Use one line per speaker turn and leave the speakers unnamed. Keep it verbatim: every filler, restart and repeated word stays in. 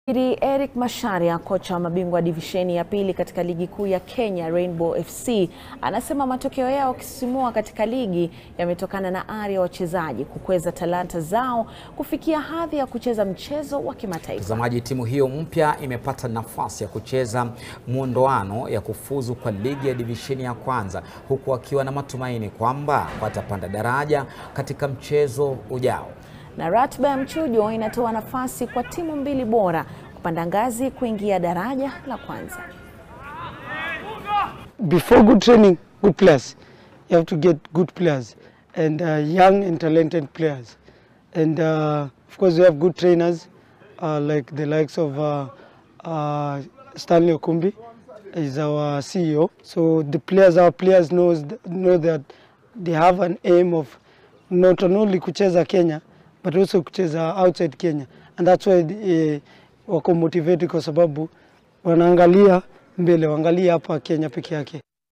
Eric Masharia, kocha wa mabingwa divisheni ya pili katika ligi kuu ya Kenya Rainbow F C, anasema matokeo yao kusisimua katika ligi yametokana na ari ya wachezaji kukweza talanta zao kufikia hadhi ya kucheza mchezo wa kimataifa.
Mtazamaji, timu hiyo mpya imepata nafasi ya kucheza muondoano ya kufuzu kwa ligi ya divisheni ya kwanza, huku akiwa na matumaini kwamba watapanda daraja katika mchezo ujao.
Na ratiba ya mchujo inatoa nafasi kwa timu mbili bora kupanda ngazi kuingia daraja la kwanza.
Before good training, good players. You have to get good players and uh, young and talented players. And uh, of course we have good trainers uh, like the likes of uh, uh, Stanley Okumbi is our C E O. So the players, our players knows, know that they have an aim of not only kucheza Kenya, but also kucheza outside Kenya, and that's why uh, wako motivated kwa sababu wanaangalia mbele, waangalia hapa Kenya peke yake.